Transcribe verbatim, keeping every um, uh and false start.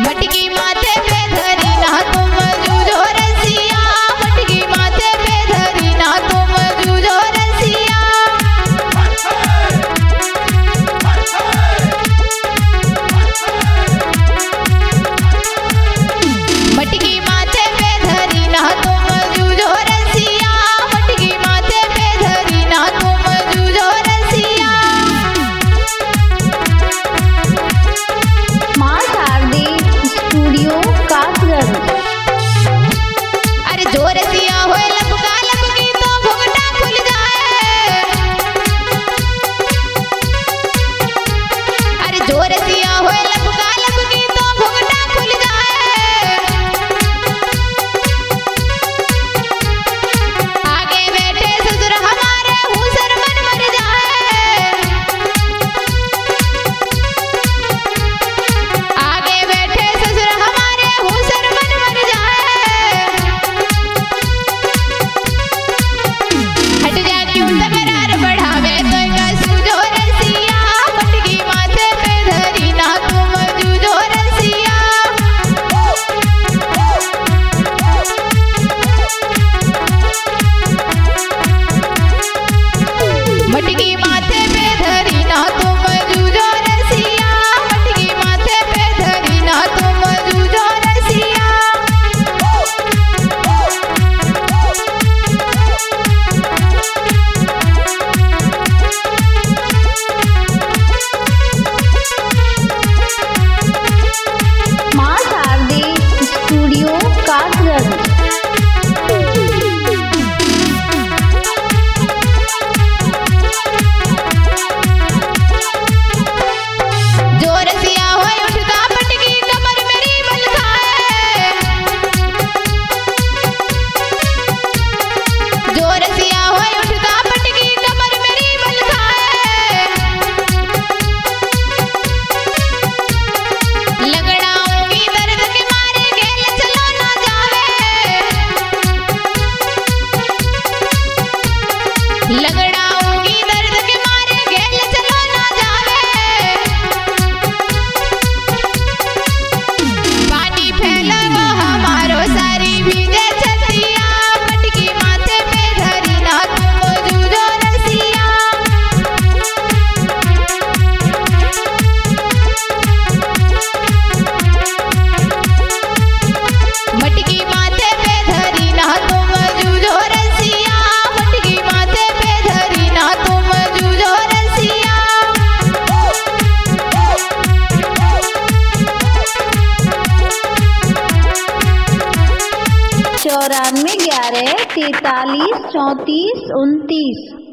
मटकी माथे पे धरी ना तुम जूझो रसिया, मटकी माथे पे धरी ना तुम जूझो रसिया। मटकी माथे पे धरी ना तुम जूझो रसिया, मटकी माथे पे धरी ना तुम जूझो रसिया। माँ शारदे स्टूडियो कासगंज। अरे जो रसिया होए लपका लपकी तो घुंघटा खुल जाए। अरे जो रसिया होए लपका लपकी तो घुंघटा खुल जाए। आगे बैठे ससुर हमारे हुसर मन मर जाए। आगे बैठे ससुर हमारे हुसर मन मर जाए। हट जा क्यों तकरार बढ़ावे तो का सूझो रसिया, मटकी माथे पे धरी ना तुम जूझो रसिया। मटकी माथे पे धरी ना तुम जूझो रसिया, मटकी माथे पे धरी ना तुम जूझो रसिया। माँ शारदे स्टूडियो कासगंज। जो रसिया होए उठता पटकी कमर मेरी बल खाए। जो रसिया होए उठता पटकी कमर मेरी बल खाए। लगड़ाऊंगी दर्द के मारे गेल चलो ना जावे। लगड़ाऊंगी दर्द के मारे गेल चलो ना जावे। पानी फैला वो हमारो सारी भीगे छतिया, मटकी माथे पे धरी ना तुम जूझो रसिया। मटकी माथे पे धरी ना तुम जूझो रसिया, मटकी माथे पे धरी ना तुम जूझो रसिया। चौरानवे ग्यारह तैतालीस चौंतीस उनतीस।